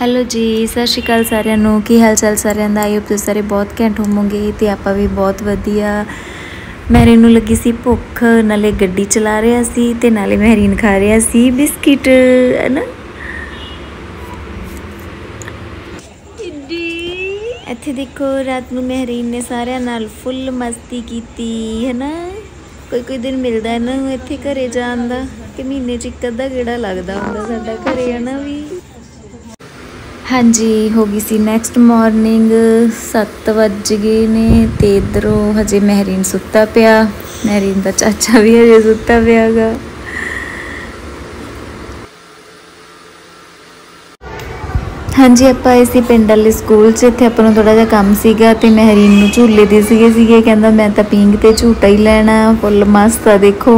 Hello जी, सत श्री अकाल सारिਆਂ ਨੂੰ। की हाल चाल सारिਆਂ ਦਾ? आई होप तुसीं सारे बहुत घैंट होवोगे ते आपां भी बहुत वधिया। मैरी नूं लगी सी भुख, नाले गड्डी चला रहा सी ते नाले महरीन खा रहा सी बिस्किट, है ना। इत्थे देखो रात नूं महरीन ने सारिਆਂ नाल फुल मस्ती कीती है ना। कोई दिन मिलदा इन्हां नूं इत्थे घरे जाण दा कि महीने च एक अद्धा गेड़ा लगदा हुंदा साडा घरे, है ना। भी हाँ जी, हो गई सी नैक्सट मॉर्निंग, 7 बज गए ने ते इधरों हजे महरीन सुता पिया, महरीन का चाचा भी हजे सुता पिया गा। हाँ जी, आप आए सी पिंड वाले स्कूल च। इत्थे आपां नूं थोड़ा जिहा काम सीगा ते महरीन नूं झूले दे सीगे कहंदा मैं तां पींग ते झूटा ही लैणा। फुल मस्त आ देखो।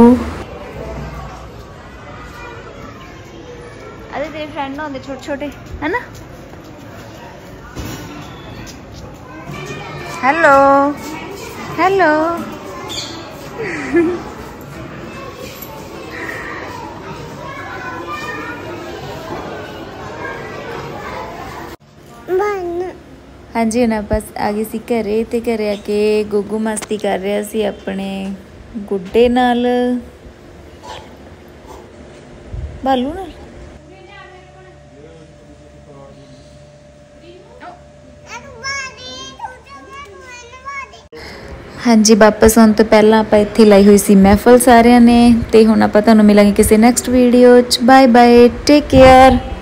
अरे तेरे फ्रेंड होंदे छोटे छोटे, है ना। हेलो हेलो हाँ जी, हम बस आ गए सी घरे ते घरे आके गुगू मस्ती कर रहा सी अपने गुड्डे नाल, भालू नाल। हाँ जी, वापस आने तो पहला आप इत्थे लाई हुई सी महफल सारिਆਂ ने। ते हुण आपां तुहानूं मिलांगे किसी नैक्सट वीडियो च। Bye bye, take care.